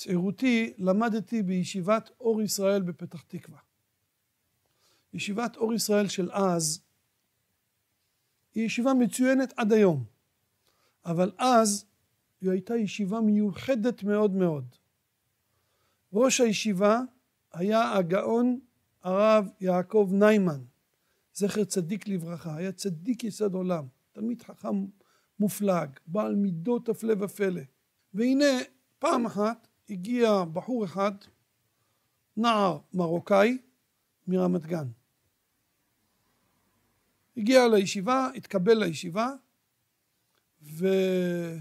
בצעירותי למדתי בישיבת אור ישראל בפתח תקווה. ישיבת אור ישראל של אז היא ישיבה מצוינת עד היום, אבל אז היא הייתה ישיבה מיוחדת מאוד מאוד. ראש הישיבה היה הגאון הרב יעקב ניימן, זכר צדיק לברכה, היה צדיק יסוד עולם, תלמיד חכם מופלג, בעל מידות הפלא ופלא. והנה פעם אחת הגיע בחור אחד, נער מרוקאי מרמת גן. הגיע לישיבה, התקבל לישיבה, והיה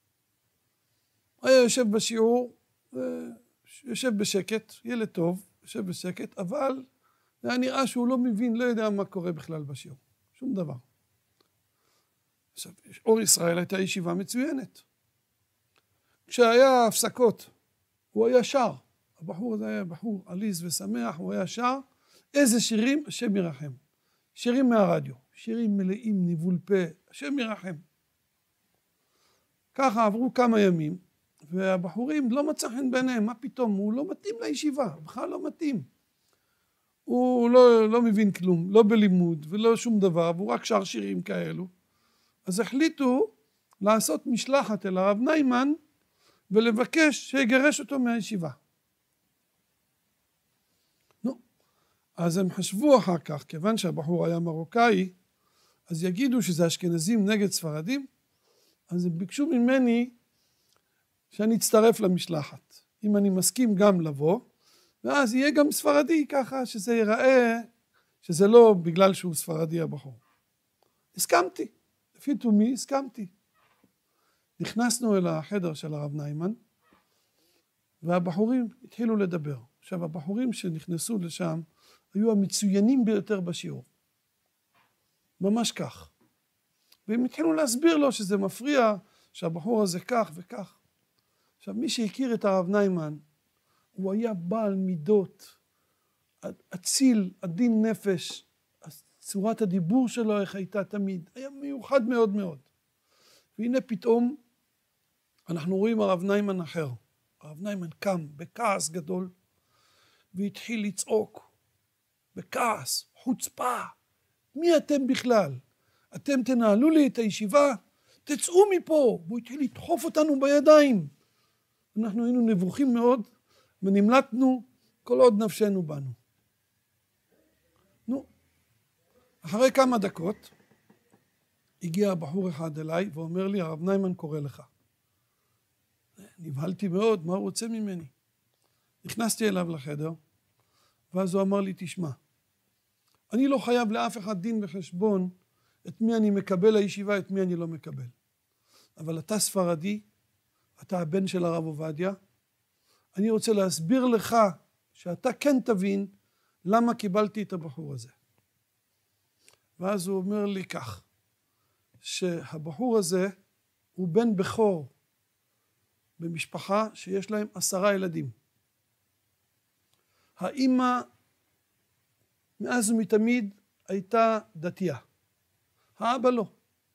יושב בשיעור, יושב בשקט, ילד טוב, יושב בשקט, אבל היה נראה שהוא לא מבין, לא יודע מה קורה בכלל בשיעור, שום דבר. עכשיו, אור ישראל הייתה ישיבה מצוינת. כשהיה הפסקות, הוא היה שר. הבחור הזה היה בחור עליז ושמח, הוא היה שר. איזה שירים? השם ירחם. שירים מהרדיו, שירים מלאים ניבול פה, השם ירחם. ככה עברו כמה ימים, והבחורים לא מצא חן ביניהם, מה פתאום? הוא לא מתאים לישיבה, בכלל לא מתאים. הוא לא מבין כלום, לא בלימוד ולא שום דבר, והוא רק שר שירים כאלו. אז החליטו לעשות משלחת אל הרב ניימן, ולבקש שיגרש אותו מהישיבה. נו, אז הם חשבו אחר כך, כיוון שהבחור היה מרוקאי, אז יגידו שזה אשכנזים נגד ספרדים, אז הם ביקשו ממני שאני אצטרף למשלחת, אם אני מסכים גם לבוא, ואז יהיה גם ספרדי ככה, שזה ייראה, שזה לא בגלל שהוא ספרדי הבחור. הסכמתי, לפי תומי הסכמתי. נכנסנו אל החדר של הרב ניימן, והבחורים התחילו לדבר. עכשיו, הבחורים שנכנסו לשם, היו המצוינים ביותר בשיעור. ממש כך. והם התחילו להסביר לו שזה מפריע, שהבחור הזה כך וכך. עכשיו, מי שהכיר את הרב ניימן, הוא היה בעל מידות, אציל, עדין נפש, צורת הדיבור שלו איך הייתה תמיד, היה מיוחד מאוד מאוד. והנה פתאום אנחנו רואים הרב ניימן אחר. הרב ניימן קם בכעס גדול, והתחיל לצעוק בכעס, חוצפה. מי אתם בכלל? אתם תנהלו לי את הישיבה? תצאו מפה. והוא התחיל לדחוף אותנו בידיים. אנחנו היינו נבוכים מאוד, ונמלטנו כל עוד נפשנו בנו. נו, אחרי כמה דקות, הגיע בחור אחד אליי ואומר לי, הרב ניימן קורא לך. נבהלתי מאוד, מה הוא רוצה ממני? נכנסתי אליו לחדר, ואז הוא אמר לי, תשמע, אני לא חייב לאף אחד דין וחשבון את מי אני מקבל לישיבה, את מי אני לא מקבל. אבל אתה ספרדי, אתה הבן של הרב עובדיה, אני רוצה להסביר לך שאתה כן תבין למה קיבלתי את הבחור הזה. ואז הוא אומר לי כך, שהבחור הזה הוא בן בכור במשפחה שיש להם 10 ילדים. האמא מאז ומתמיד הייתה דתייה, האבא לא.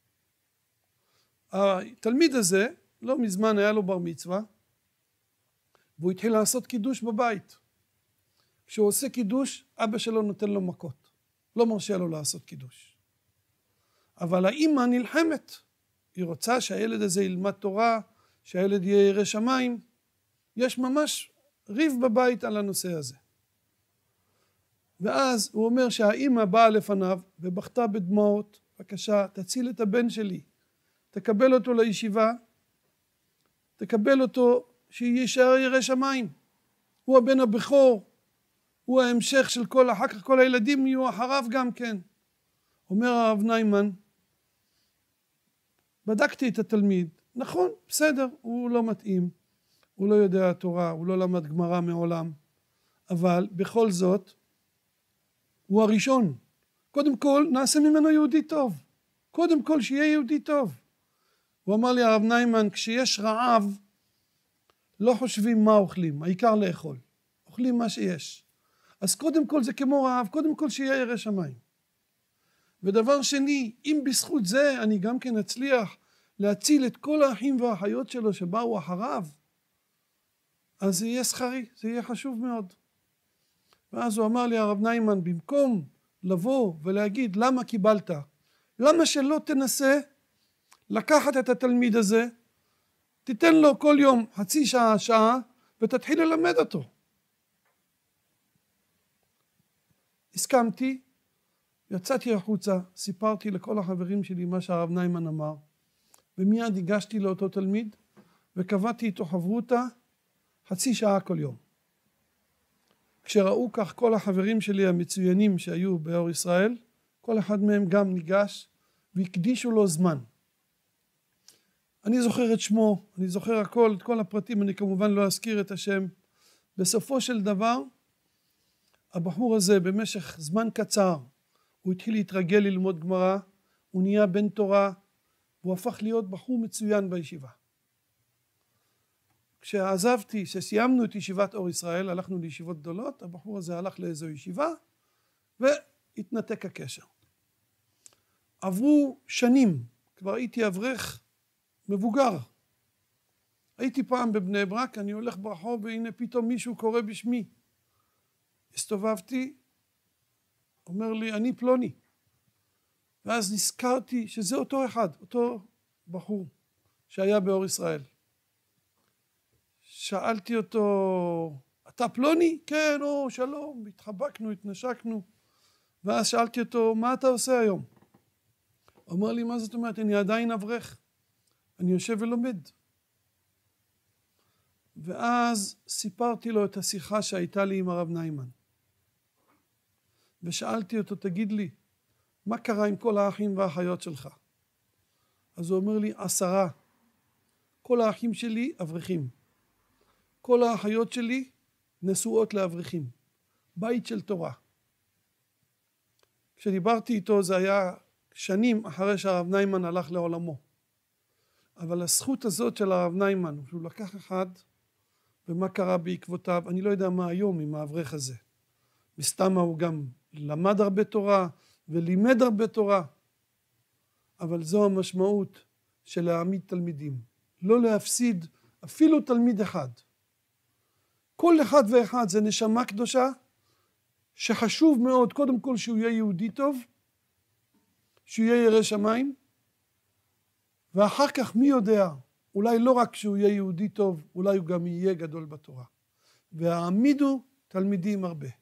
התלמיד הזה לא מזמן היה לו בר מצווה, והוא התחיל לעשות קידוש בבית. כשהוא עושה קידוש, אבא שלו נותן לו מכות, לא מרשה לו לעשות קידוש. אבל האמא נלחמת, היא רוצה שהילד הזה ילמד תורה, שהילד יהיה ירא שמיים. יש ממש ריב בבית על הנושא הזה. ואז הוא אומר שהאמא באה לפניו ובכתה בדמעות, בבקשה תציל את הבן שלי, תקבל אותו לישיבה, תקבל אותו שישאר ירא שמיים. הוא הבן הבכור, הוא ההמשך של כל, אחר כך כל הילדים יהיו אחריו גם כן. אומר הרב ניימן, בדקתי את התלמיד, נכון, בסדר, הוא לא מתאים, הוא לא יודע תורה, הוא לא למד גמרא מעולם, אבל בכל זאת, הוא הראשון. קודם כל, נעשה ממנו יהודי טוב. קודם כל, שיהיה יהודי טוב. הוא אמר לי, הרב ניימן, כשיש רעב, לא חושבים מה אוכלים, העיקר לאכול. אוכלים מה שיש. אז קודם כל זה כמו רעב, קודם כל שיהיה ירא שמיים. ודבר שני, אם בזכות זה אני גם כן אצליח להציל את כל האחים והאחיות שלו שבאו אחריו, אז זה יהיה שכרי, זה יהיה חשוב מאוד. ואז הוא אמר לי, הרב ניימן, במקום לבוא ולהגיד למה קיבלת, למה שלא תנסה לקחת את התלמיד הזה, תיתן לו כל יום חצי שעה, שעה, ותתחיל ללמד אותו. הסכמתי, יצאתי החוצה, סיפרתי לכל החברים שלי מה שהרב ניימן אמר, ומיד הגשתי לאותו תלמיד, וקבעתי איתו חברותה חצי שעה כל יום. כשראו כך כל החברים שלי המצוינים שהיו באור ישראל, כל אחד מהם גם ניגש והקדישו לו זמן. אני זוכר את שמו, אני זוכר הכל, את כל הפרטים, אני כמובן לא אזכיר את השם. בסופו של דבר, הבחור הזה במשך זמן קצר, הוא התחיל להתרגל ללמוד גמרא, הוא נהיה בן תורה, והוא הפך להיות בחור מצוין בישיבה. כשעזבתי, כשסיימנו את ישיבת אור ישראל, הלכנו לישיבות גדולות, הבחור הזה הלך לאיזו ישיבה, והתנתק הקשר. עברו שנים, כבר הייתי אברך מבוגר. הייתי פעם בבני ברק, אני הולך ברחוב, והנה פתאום מישהו קורא בשמי. הסתובבתי, אומר לי, אני פלוני. ואז נזכרתי שזה אותו אחד, אותו בחור שהיה באור ישראל. שאלתי אותו, אתה פלוני? כן, או, שלום, התחבקנו, התנשקנו. ואז שאלתי אותו, מה אתה עושה היום? הוא אמר לי, מה זאת אומרת? אני עדיין אברך. אני יושב ולומד. ואז סיפרתי לו את השיחה שהייתה לי עם הרב ניימן. ושאלתי אותו, תגיד לי, מה קרה עם כל האחים והאחיות שלך? אז הוא אומר לי, 10. כל האחים שלי אברכים. כל האחיות שלי נשואות לאברכים. בית של תורה. כשדיברתי איתו זה היה שנים אחרי שהרב ניימן הלך לעולמו. אבל הזכות הזאת של הרב ניימן, שהוא לקח אחד, ומה קרה בעקבותיו, אני לא יודע מה היום עם האברך הזה. מסתם הוא גם למד הרבה תורה ולימד הרבה תורה. אבל זו המשמעות של להעמיד תלמידים. לא להפסיד אפילו תלמיד אחד. כל אחד ואחד זה נשמה קדושה, שחשוב מאוד קודם כל שהוא יהיה יהודי טוב, שהוא יהיה ירא שמיים, ואחר כך מי יודע, אולי לא רק שהוא יהיה יהודי טוב, אולי הוא גם יהיה גדול בתורה. והעמידו תלמידים הרבה.